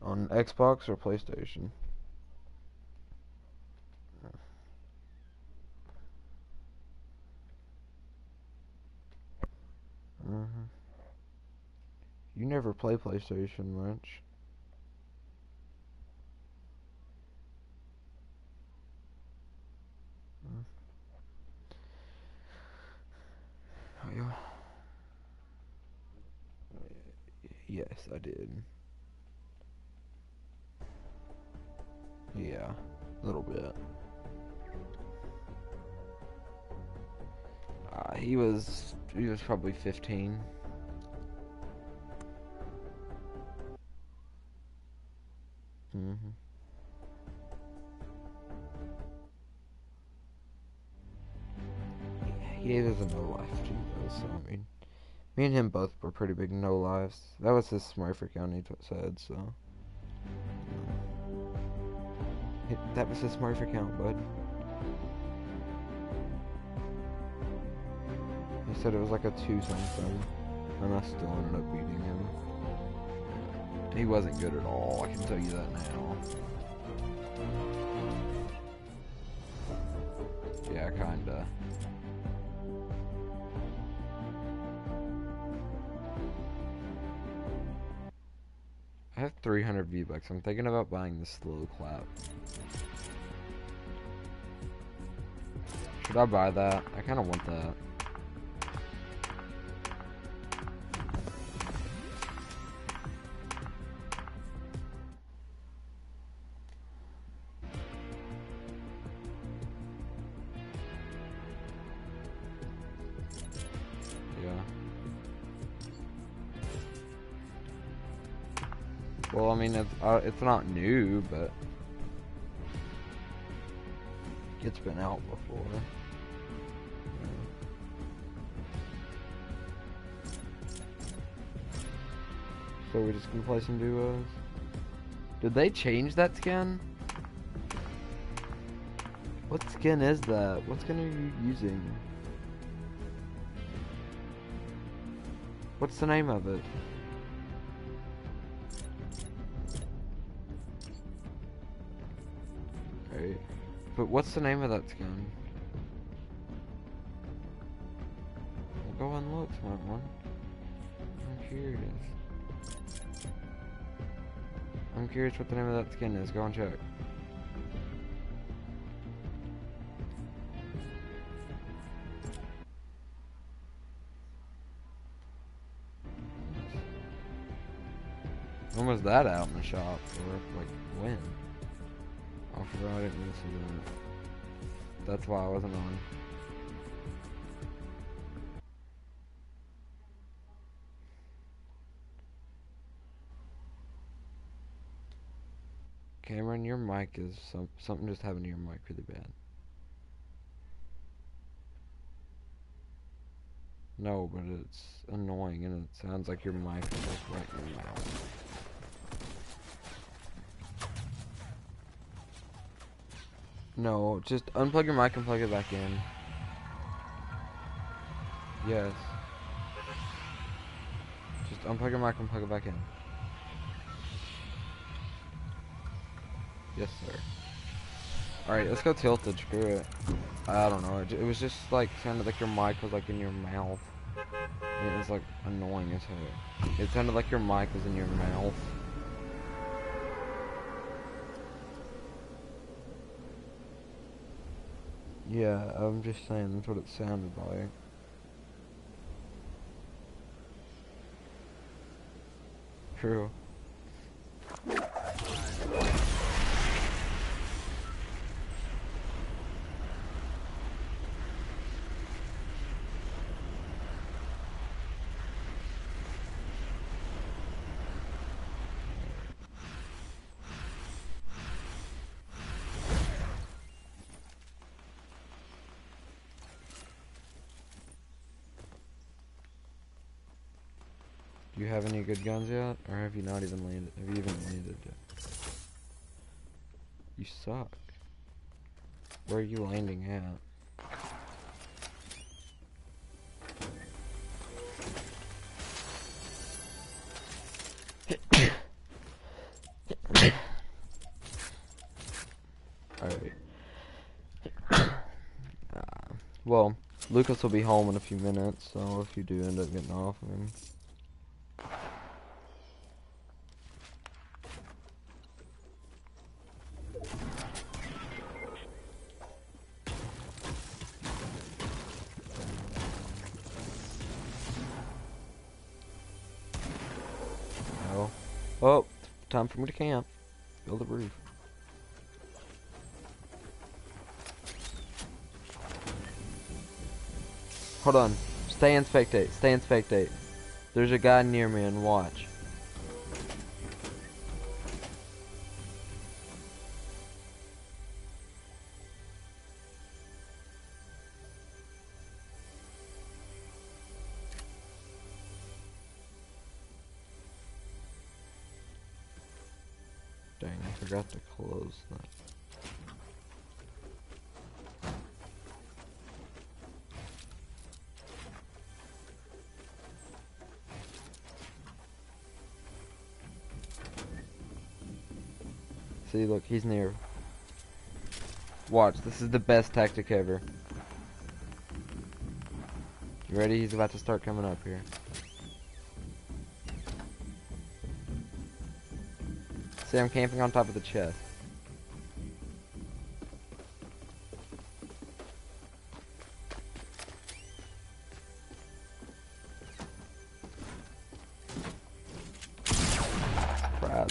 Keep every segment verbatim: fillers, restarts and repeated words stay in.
On Xbox or PlayStation? Mm-hmm. You never play PlayStation much. Mm. Oh, yeah. Yes, I did. Yeah, a little bit. Uh, he was he was probably fifteen. Mm-hmm. He gave us a no life too, though. So I mean, me and him both were pretty big no lives. That was his Smurf account. He t- said so. It, that was his Smurf account, bud. He said it was like a two something, and I still ended up beating him. He wasn't good at all. I can tell you that now. Yeah, kinda. I have three hundred V-Bucks. I'm thinking about buying the slow clap. Should I buy that? I kind of want that. Yeah. Well, I mean, it's, uh, it's not new, but it's been out before. Yeah. So we're just gonna play some duos? Did they change that skin? What skin is that? What skin are you using? What's the name of it? Right. But what's the name of that skin? Well, go and look, smart one. I'm curious. I'm curious what the name of that skin is. Go and check. When was that out in the shop? Or, like, when? I forgot I didn't listen to that. That's why I wasn't on. Cameron, your mic is... Some, something just happened to your mic really bad. No, but it's annoying and it sounds like your mic is like right in your mouth. No, just unplug your mic and plug it back in. Yes. Just unplug your mic and plug it back in. Yes, sir. Alright, let's go tilted, screw it. I don't know, it, it was just like, sounded like your mic was like in your mouth. And it was like annoying as hell. It sounded like your mic was in your mouth. Yeah, I'm just saying that's what it sounded like. True. Do you have any good guns yet? Or have you not even landed? Have you even landed yet? You suck. Where are you landing at? Well, Lucas will be home in a few minutes, so if you do end up getting off of him. Oh. Oh, time for me to camp. Build a roof. Hold on. Stay and spectate. Stay and spectate. There's a guy near me and watch. Dang, I forgot to close that. See, look, he's near. Watch, this is the best tactic ever. You ready? He's about to start coming up here. See, I'm camping on top of the chest. Crap.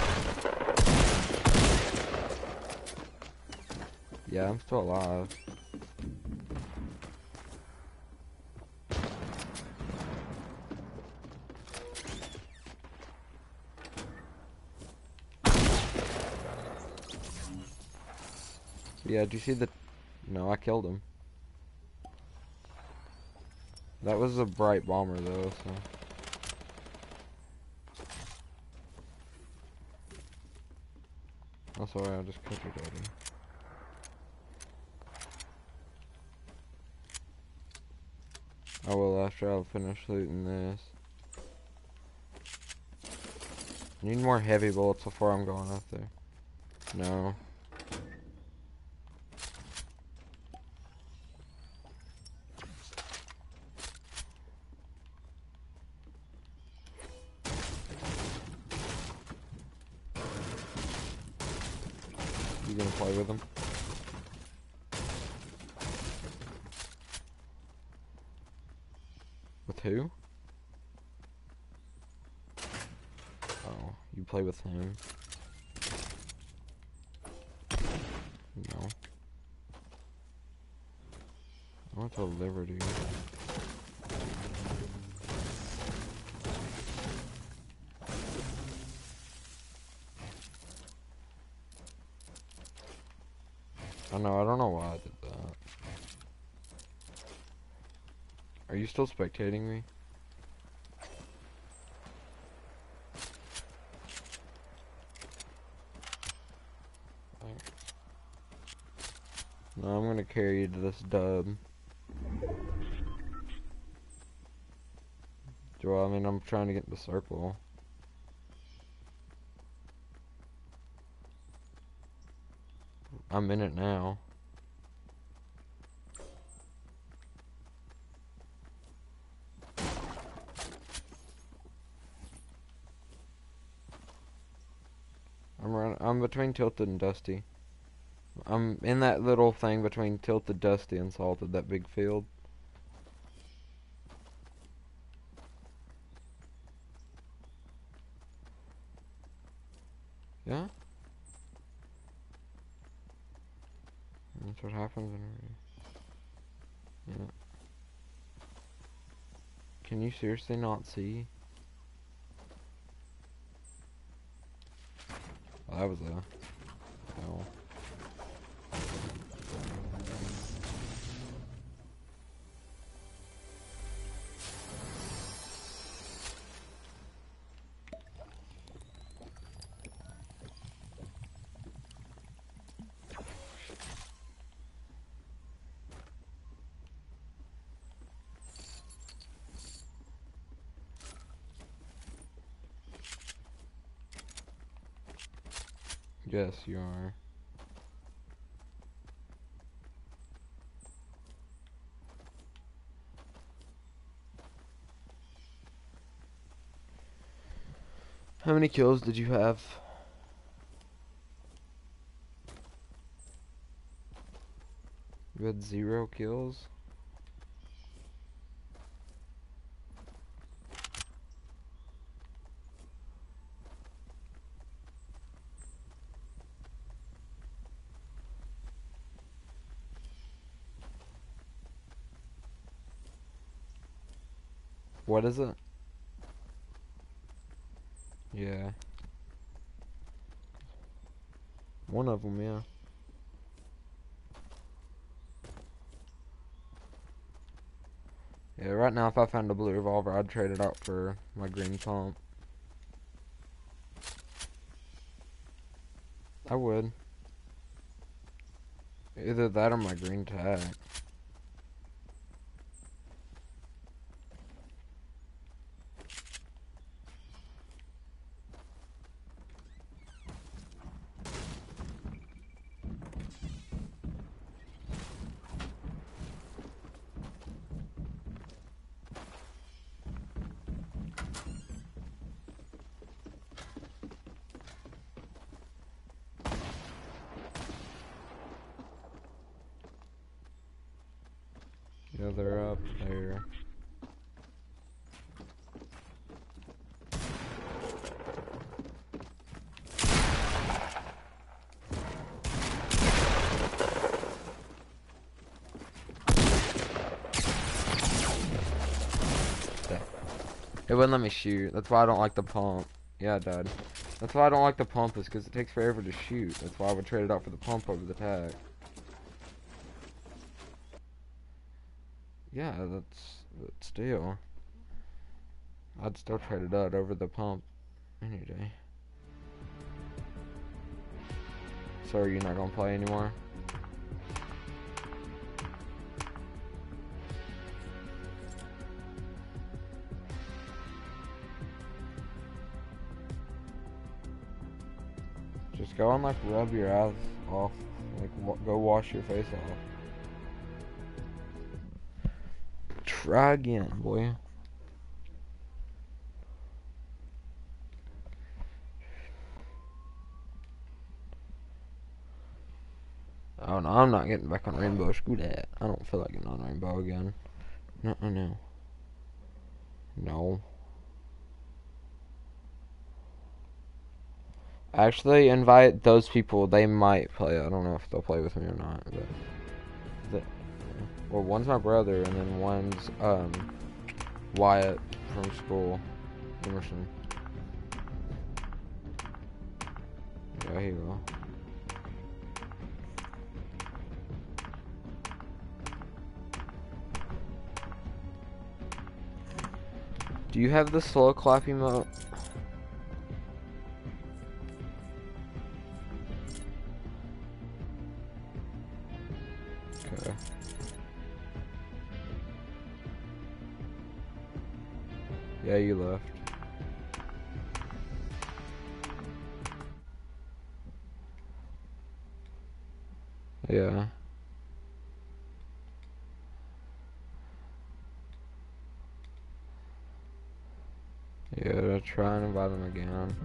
Yeah, I'm still alive. Yeah, do you see the... No, I killed him. That was a bright bomber though, so... That's alright, I just cooked it at him. I will after I'll finish looting this. I need more heavy bullets before I'm going up there. No. You gonna play with him? With who? Oh, you play with him? No. I want to Liberty. I know, I don't know why I did that. Are you still spectating me? No, I'm gonna carry you to this dub. Well, I mean, I'm trying to get in the circle. I'm in it now. I'm run I'm between Tilted and Dusty. I'm in that little thing between Tilted, Dusty, and Salted, that big field. Yeah? That's what happens whenever you... Yeah. Can you seriously not see? Oh, that was a... Oh. Yes, you are. How many kills did you have? You had zero kills? What is it? Yeah. One of them, yeah. Yeah, right now if I found a blue revolver, I'd trade it out for my green pump. I would. Either that or my green tag. Yeah, they're up there. It wouldn't let me shoot. That's why I don't like the pump. Yeah, it died. That's why I don't like the pump, is because it takes forever to shoot. That's why I would trade it out for the pump over the tag. Yeah, that's, that's still. I'd still trade it out over the pump any day. So are you not gonna play anymore? Just go and like rub your ass off. Like w go wash your face off. Try again, boy. Oh no, I'm not getting back on Rainbow. Screw that. I don't feel like getting on Rainbow again. No, no, no. No. Actually, invite those people. They might play. I don't know if they'll play with me or not. But the, well, one's my brother, and then one's um Wyatt from school, Emerson. Yeah, he will. Do you have the slow clap emote? Okay. Yeah, you left. Yeah. Yeah, try and invite him again.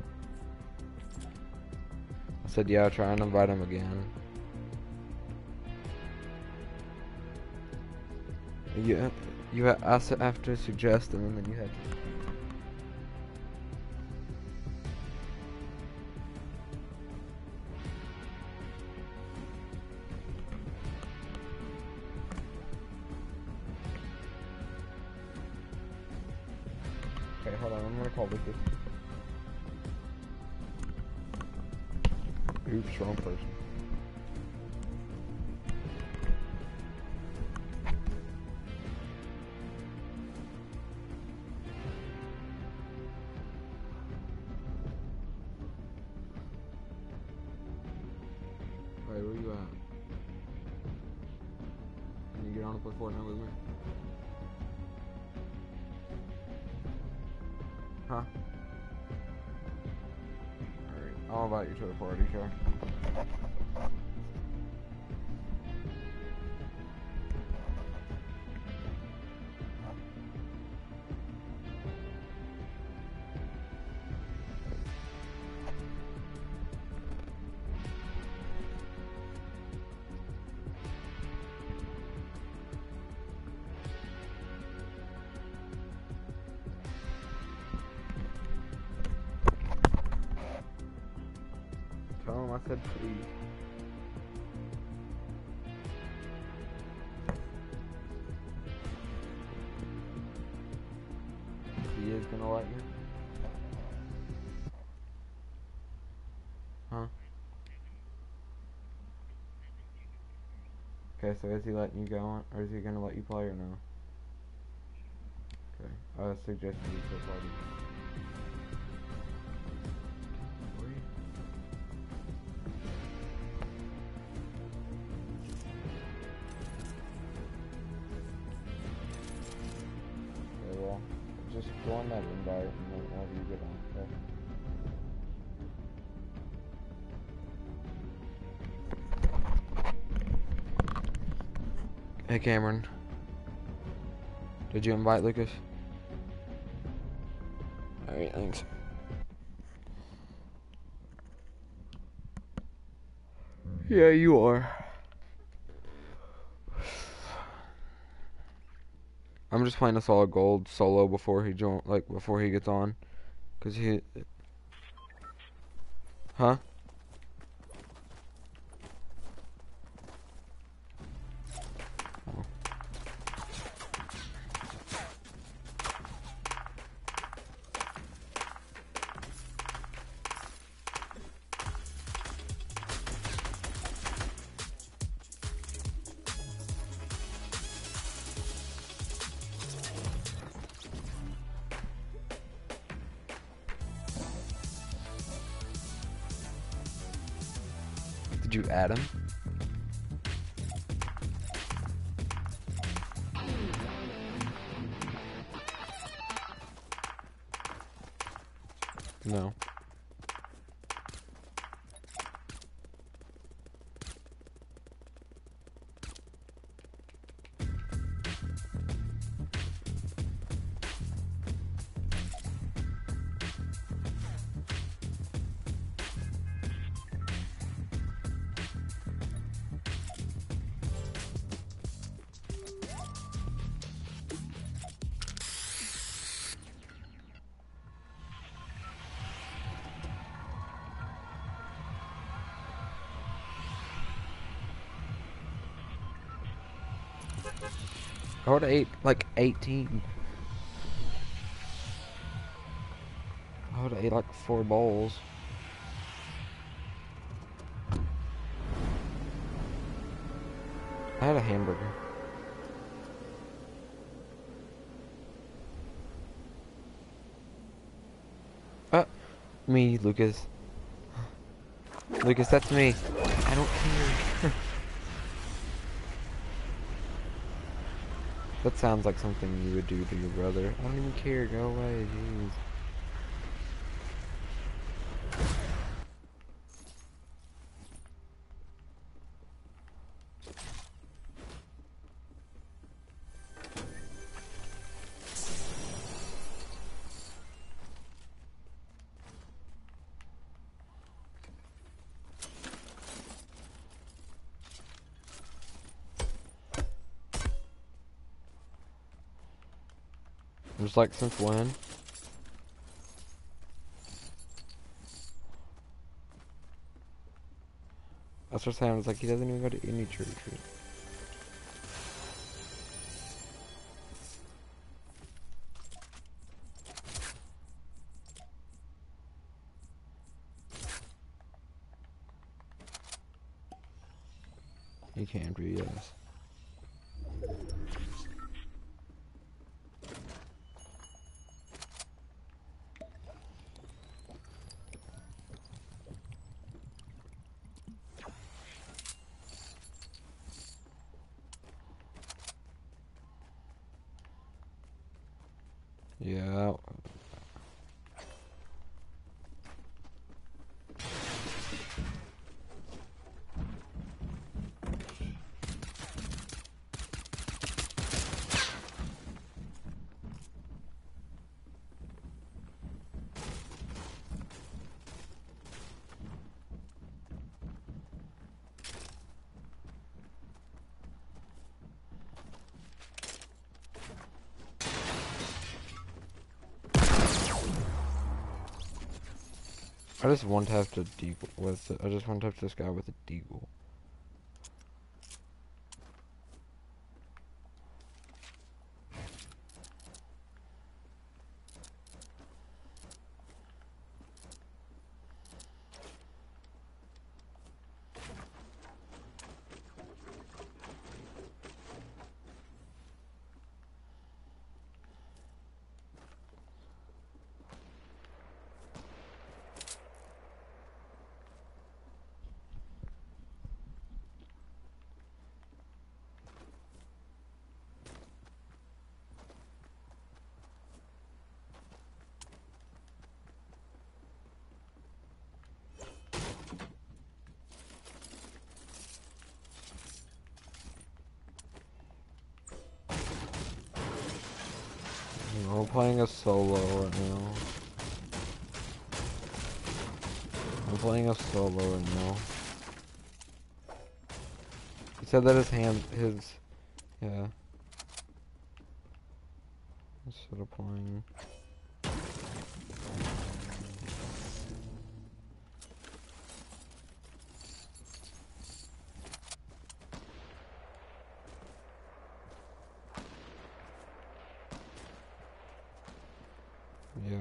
I said, yeah, try and invite him again. You, you have to suggest him, and then you have to. Okay, hold on, I'm gonna call Lucas. Oops, wrong person. Wait, where you at? Can you get on and play Fortnite with me? Huh? Alright, I'll invite you to the party, okay? Tell him I said please. He is gonna let you? Huh? Okay, so is he letting you go on, or is he gonna let you play or no? Okay, I suggest you to party. Okay, well, just go on that invite and then whenever you get on, okay? Hey Cameron, did you invite Lucas? Alright, thanks. Yeah, you are. I'm just playing a solid gold solo before he join, like before he gets on, cause he, huh? Oh. Did you add him? No. I would have ate like eighteen. I would have ate like four bowls. I had a hamburger. Uh, me, Lucas. Lucas, that's me. I don't care. That sounds like something you would do to your brother. I don't even care. Go away. Jeez. I'm just like, since when? That's what sounds like. He doesn't even go to any church. He can be, yes. Yeah. I I just one tapped a deagle with. I just one tapped this guy with a deagle. We're playing a solo right now. I'm playing a solo right now. He said that his hand, his, yeah. Instead of playing. Yeah.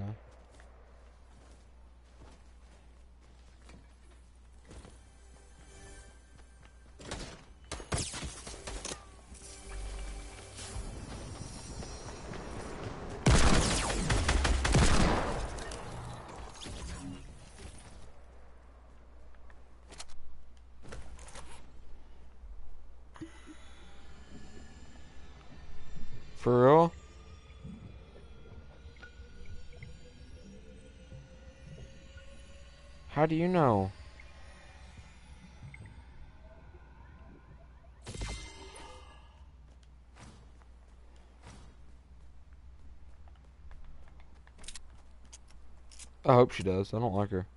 For real? How do you know? I hope she does. I don't like her.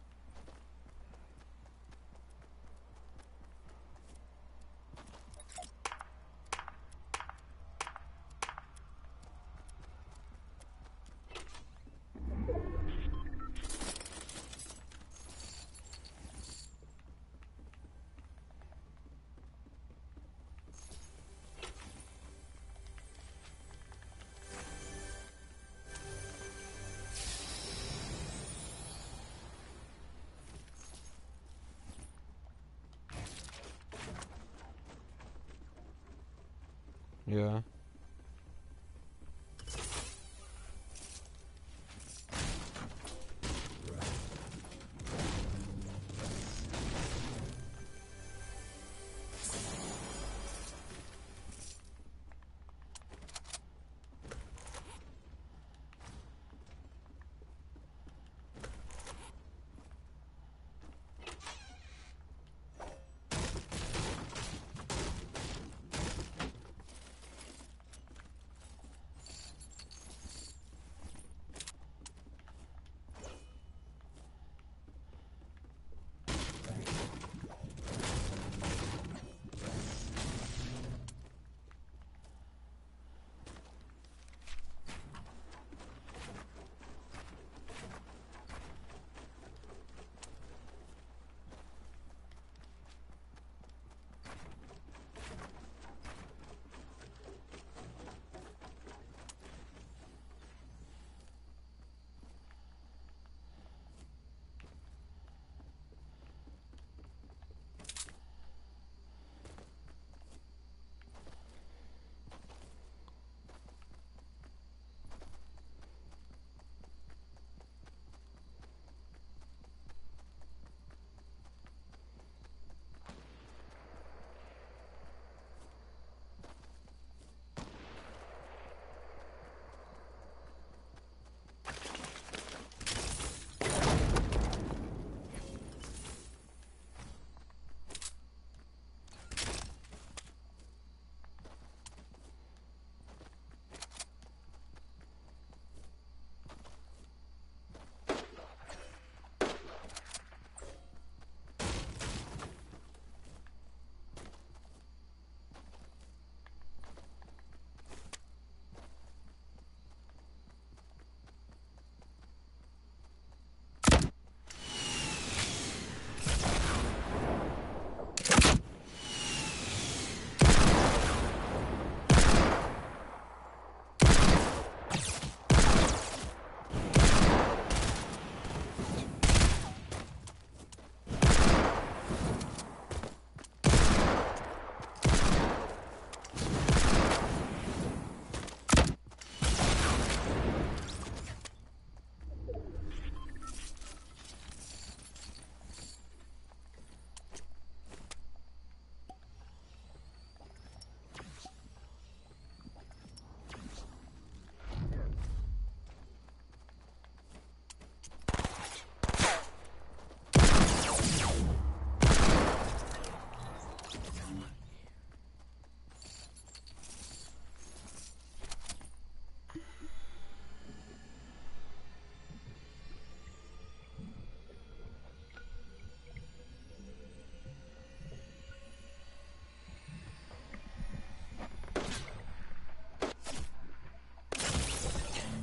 Yeah.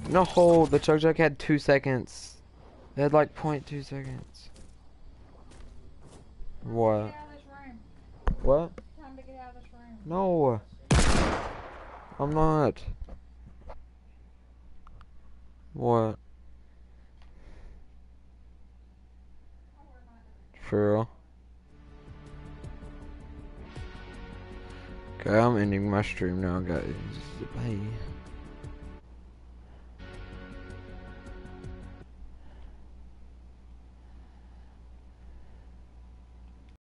No, the chug jug had two seconds. It had like point two seconds. What? What? Time to get out of this room. No. I'm not. What? For real? Okay, I'm ending my stream now, guys. Bye.